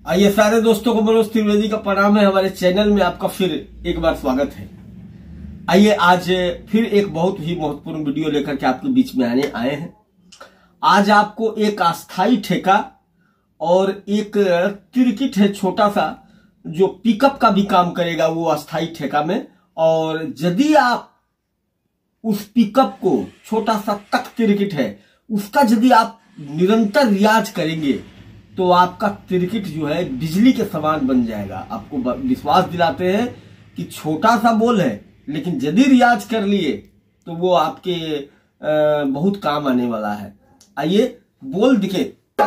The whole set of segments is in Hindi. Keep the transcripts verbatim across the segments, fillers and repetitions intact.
आइए सारे दोस्तों को मनोज त्रिवेदी का प्रणाम है। हमारे चैनल में आपका फिर एक बार स्वागत है। आइए आज फिर एक बहुत ही महत्वपूर्ण वीडियो लेकर के आपके बीच में आने आए हैं। आज आपको एक अस्थाई ठेका और एक तिरकिट है छोटा सा, जो पिकअप का भी काम करेगा वो अस्थाई ठेका में। और यदि आप उस पिकअप को, छोटा सा तक तिरकिट है उसका, यदि आप निरंतर रियाज करेंगे तो आपका तिरकिट जो है बिजली के समान बन जाएगा। आपको विश्वास दिलाते हैं कि छोटा सा बोल है, लेकिन यदि रियाज कर लिए तो वो आपके आ, बहुत काम आने वाला है। आइए बोल दिखे।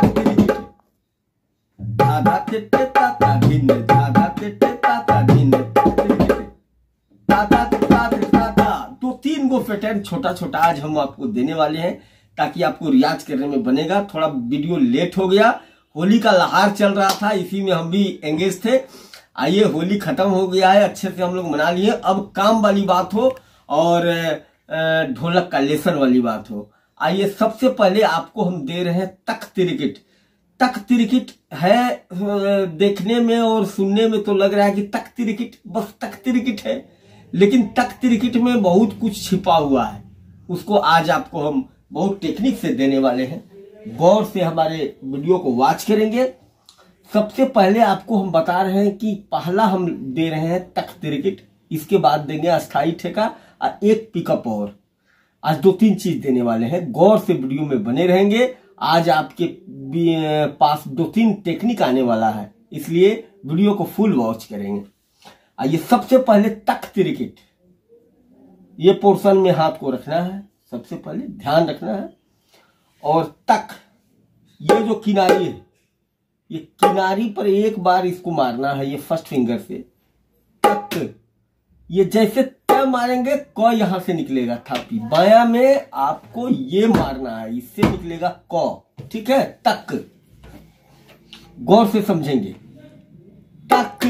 तो तीन गो पैटर्न छोटा छोटा आज हम आपको देने वाले हैं, ताकि आपको रियाज करने में बनेगा। थोड़ा वीडियो लेट हो गया, होली का लहार चल रहा था, इसी में हम भी एंगेज थे। आइए होली खत्म हो गया है, अच्छे से हम लोग मना लिए। अब काम वाली बात हो और ढोलक का लेसन वाली बात हो। आइए सबसे पहले आपको हम दे रहे हैं तक तिरकिट। तक तिरकिट है, देखने में और सुनने में तो लग रहा है कि तक तिरकिट बस तक तिरकिट है, लेकिन तक तिरकिट में बहुत कुछ छिपा हुआ है। उसको आज आपको हम बहुत टेक्निक से देने वाले हैं। गौर से हमारे वीडियो को वॉच करेंगे। सबसे पहले आपको हम बता रहे हैं कि पहला हम दे रहे हैं तक तिरकिट, इसके बाद देंगे अस्थाई ठेका और एक पिकअप। और आज दो तीन चीज देने वाले हैं, गौर से वीडियो में बने रहेंगे। आज आपके पास दो तीन टेक्निक आने वाला है, इसलिए वीडियो को फुल वॉच करेंगे। आइए सबसे पहले तक तिरकिट, ये पोर्शन में हाथ को रखना है, सबसे पहले ध्यान रखना है। और तक, ये जो किनारी है, ये किनारी पर एक बार इसको मारना है, ये फर्स्ट फिंगर से तक। ये जैसे त मारेंगे क यहां से निकलेगा थापी, बायां में आपको ये मारना है, इससे निकलेगा क। ठीक है, तक। गौर से समझेंगे। तक,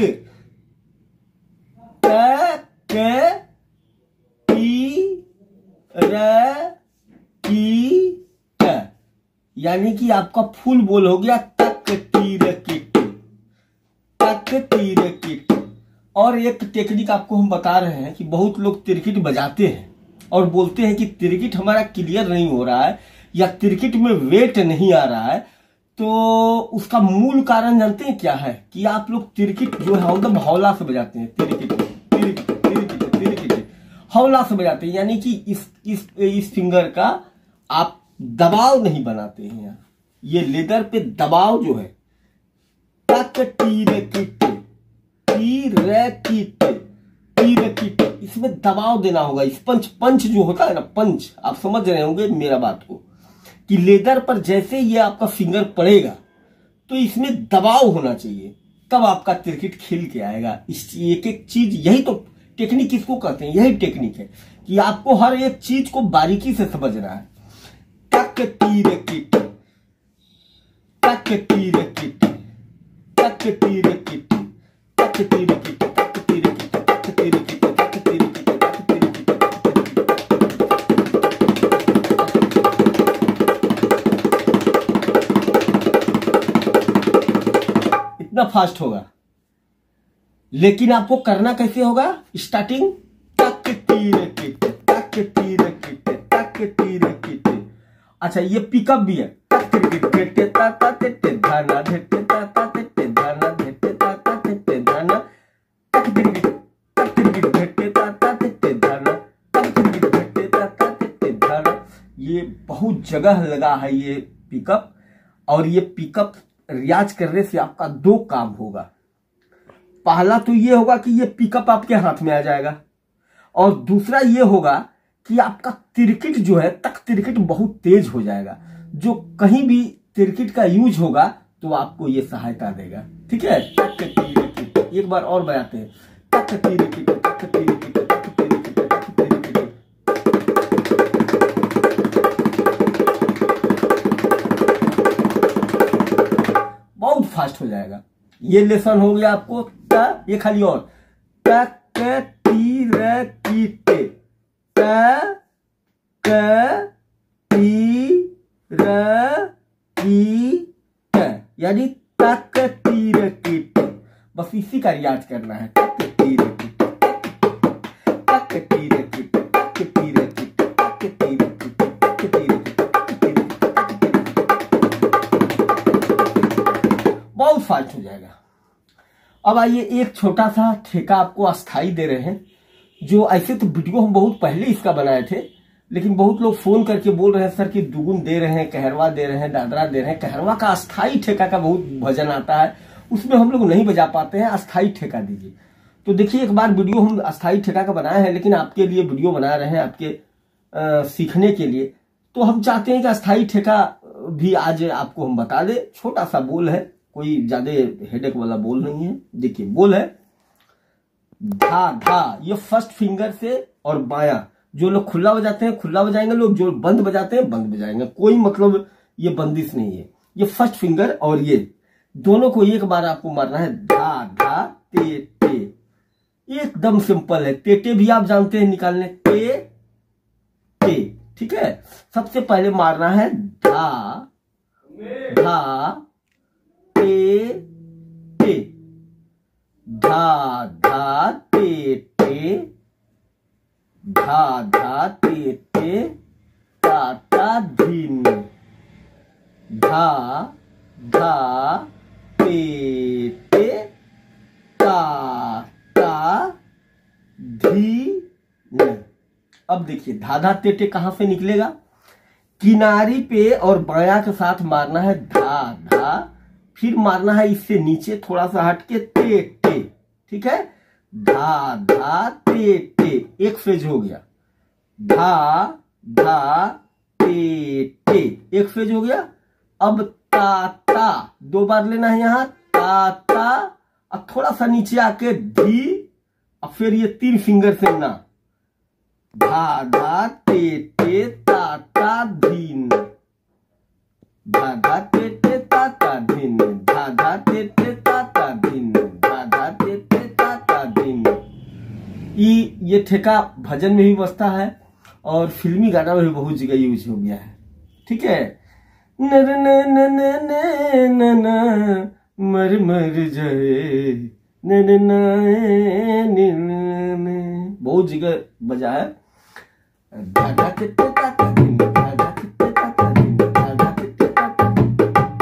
त, टी, र, की, त, यानी कि आपका फुल बोल हो गया तक तिरकिट, तक तिरकिट। और एक टेक्निक आपको हम बता रहे हैं कि बहुत लोग तिरकिट बजाते हैं और बोलते हैं कि तिरकिट हमारा क्लियर नहीं हो रहा है या तिरकिट में वेट नहीं आ रहा है। तो उसका मूल कारण जानते हैं क्या है? कि आप लोग तिरकिट जो है एकदम हौला से बजाते हैं। तिरकिट तिरकिट तिरकिट तिरकिट हौला से बजाते हैं, यानी कि इस इस इस फिंगर का आप दबाव नहीं बनाते हैं। यहाँ ये लेदर पे दबाव जो है, तक तिरकिट तिरकिट तिरकिट, इसमें दबाव देना होगा। इस पंच पंच जो होता है ना, पंच, आप समझ रहे होंगे मेरा बात को, कि लेदर पर जैसे ये आपका फिंगर पड़ेगा तो इसमें दबाव होना चाहिए, तब आपका तिरकिट खिल के आएगा। इस एक एक चीज, यही तो टेक्निक इसको कहते हैं, यही टेक्निक है कि आपको हर एक चीज को बारीकी से समझना है। तक तिरकिट, तक तिरकिट, तक तिरकिट, तक तिरकिट, तक तिरकिट, तक तिरकिट, तक तिरकिट, तक तिरकिट। इतना फास्ट होगा, लेकिन आपको करना कैसे होगा? स्टार्टिंग तक तिरकिट, तक तिरकिट, तक तिरकिट। अच्छा, ये पिकअप भी है। ये बहुत जगह लगा है ये पिकअप, और ये पिकअप रियाज करने से आपका दो काम होगा। पहला तो ये होगा कि ये पिकअप आपके हाथ में आ जाएगा, और दूसरा ये होगा कि आपका तिरकिट जो है, तक तिरकिट बहुत तेज हो जाएगा। जो कहीं भी तिरकिट का यूज होगा तो आपको ये सहायता देगा। ठीक है, तक तिरकिट। एक बार और बजाते हैं, तक तिरकिट, तक तिरकिट, तक तिरकिट, तक तिरकिट। बहुत फास्ट हो जाएगा। ये लेसन हो गया आपको। त, ये खाली और तक तिरकिट, त, क, ती, र, की, त, यानी त तक तीर टिट, बस इसी का रियाज करना है। तक तीर टिट, तक तीर टिट, तक तीर टिट, तक तीर टिट, तक तीर टिट, बहुत फास्ट हो जाएगा। अब आइए एक छोटा सा ठेका आपको अस्थाई दे रहे हैं, जो ऐसे तो वीडियो हम बहुत पहले इसका बनाए थे, लेकिन बहुत लोग फोन करके बोल रहे हैं सर कि दुगुन दे रहे हैं, कहरवा दे रहे हैं, दादरा दे रहे हैं। कहरवा का अस्थाई ठेका का बहुत भजन आता है, उसमें हम लोग नहीं बजा पाते हैं, अस्थाई ठेका दीजिए। तो देखिए एक बार वीडियो हम अस्थाई ठेका का बनाए हैं, लेकिन आपके लिए वीडियो बना रहे हैं, आपके आ, सीखने के लिए। तो हम चाहते हैं कि अस्थाई ठेका भी आज आपको हम बता दें। छोटा सा बोल है, कोई ज्यादा हेडेक वाला बोल नहीं है। देखिए बोल है धा धा, ये फर्स्ट फिंगर से और बायां। जो लोग खुला बजाते हैं खुला बजाएंगे, लोग जो बंद बजाते हैं बंद बजाएंगे, कोई मतलब ये बंदिश नहीं है। ये फर्स्ट फिंगर और ये दोनों को एक बार आपको मारना है। धा धा ते ते, एकदम सिंपल है। तेटे भी आप जानते हैं निकालने, ते ते, ठीक है। सबसे पहले मारना है धा धा ते ते, धा धा ते ते, धा धा ते ते, ता ता धीन, धा धा ते ते, ता ता धीन। अब देखिए धा धा ते ते कहां से निकलेगा? किनारी पे और बाया के साथ मारना है धा धा, फिर मारना है इससे नीचे थोड़ा सा हटके ते ते, ठीक है। धा धा ते ते, एक फेज हो गया। धा धा ते ते, एक फेज हो गया। अब ता ता दो बार लेना है यहाँ, ता ता, अब थोड़ा सा नीचे आके धी, अब फिर ये तीन फिंगर से ना, धा धा ते ते ता ता धीन, धा धा ते ते ता ता धीन, धा धा ते ते ता ता धीन, धा धा ते ते ता ता धीन। ये ये ठेका भजन में भी बजता है और फिल्मी गाना में भी बहुत जगह यूज हो गया है, ठीक है। नर न न न न न मर मर जाए, न न न, बहुत जगह बजा है। धा धा ते ते ता ता धीन, धा धा ते ते ता ता धीन, धा धा ते ते ता ता धीन,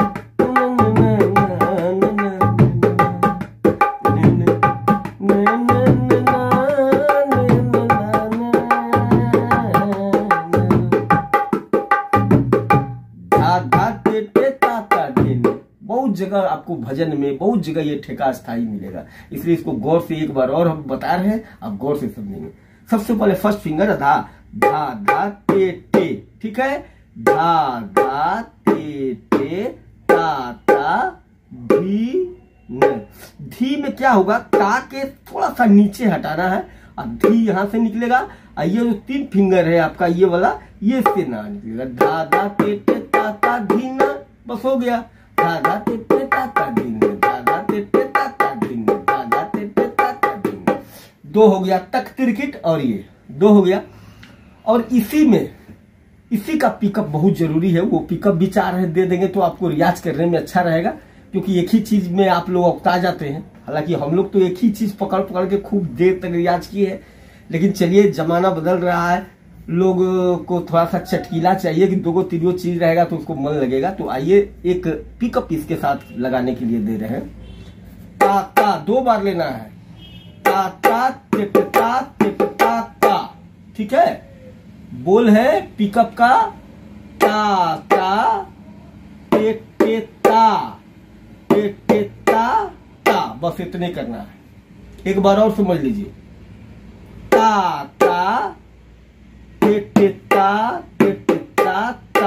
बहुत जगह आपको भजन में, बहुत जगह ये ठेका स्थाई मिलेगा। इसलिए इसको गौर से एक बार और हम बता रहे हैं, आप गौर से समझेंगे। सबसे पहले फर्स्ट फिंगर धा धा धा ते ते, ठीक है। धा धा ते ते ता ता धी न। धी में क्या होगा, ता के थोड़ा सा नीचे हटाना है और धी यहां से निकलेगा। और ये जो तीन फिंगर है आपका ये वाला, ये इससे ना निकलेगा। धा धा ते ते ता ता धी न, बस हो गया। धा धा ते ते ता ता धी न, धा धा ते ते ता ता धी न, धा धा ते ते ता ता धी न। दो हो गया तक तिरकिट, और ये दो हो गया। और इसी में इसी का पिकअप बहुत जरूरी है। वो पिकअप भी चार है दे देंगे तो आपको रियाज करने में अच्छा रहेगा, क्योंकि एक ही चीज में आप लोग उकता जाते हैं। हालांकि हम लोग तो एक ही चीज पकड़ पकड़ के खूब देर तक रियाज किए है, लेकिन चलिए जमाना बदल रहा है, लोग को थोड़ा सा चटकीला चाहिए कि दो तीन चीज रहेगा तो उसको मन लगेगा। तो आइए एक पिकअप इसके साथ लगाने के लिए दे रहे हैं। ता ता दो बार लेना है, ता ता टिप ता टिप ता ता, ठीक है। बोल है पिकअप का ता ता टे टे ता टे टे ता ता, बस इतने करना है। एक बार और समझ लीजिए, ता ता टे टे ता टे टे ता ता,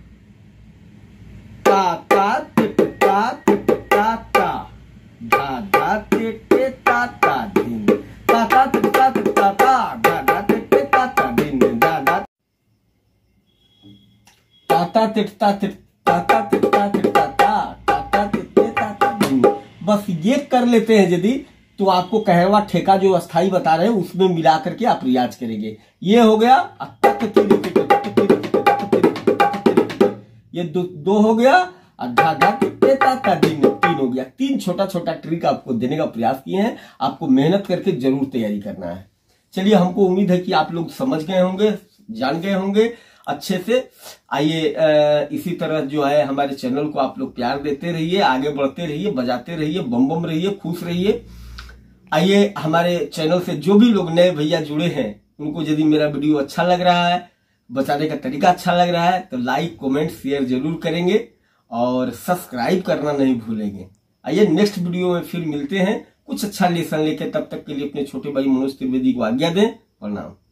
ता ता टे टे ता टे टे ता ता, धा धा टे टे ता ता धीन, ता ता टे ता टे ता ता, धा धा टे टे ता ता धीन, धा धा ता ता टे ता टे ता ता टे ता टे ता ता, ता ता टे टे ता ता धीन। बस ये कर लेते हैं यदि, तो आपको कहरवा ठेका जो अस्थाई बता रहे हैं उसमें मिला करके आप रियाज करेंगे। ये हो गया, ये दो, दो हो गया, धा धा ता ता दिन तीन हो गया। तीन छोटा छोटा ट्रिक आपको देने का प्रयास किए हैं, आपको मेहनत करके जरूर तैयारी करना है। चलिए, हमको उम्मीद है कि आप लोग समझ गए होंगे, जान गए होंगे अच्छे से। आइए इसी तरह जो है हमारे चैनल को आप लोग प्यार देते रहिए, आगे बढ़ते रहिए, बजाते रहिए, बम बम रहिए, खुश रहिए। आइए, हमारे चैनल से जो भी लोग नए भैया जुड़े हैं, उनको यदि मेरा वीडियो अच्छा लग रहा है, बचाने का तरीका अच्छा लग रहा है, तो लाइक कमेंट शेयर जरूर करेंगे और सब्सक्राइब करना नहीं भूलेंगे। आइए नेक्स्ट वीडियो में फिर मिलते हैं कुछ अच्छा लेसन लेके। तब तक के लिए अपने छोटे भाई मनोज त्रिवेदी को आज्ञा दें। प्रणाम।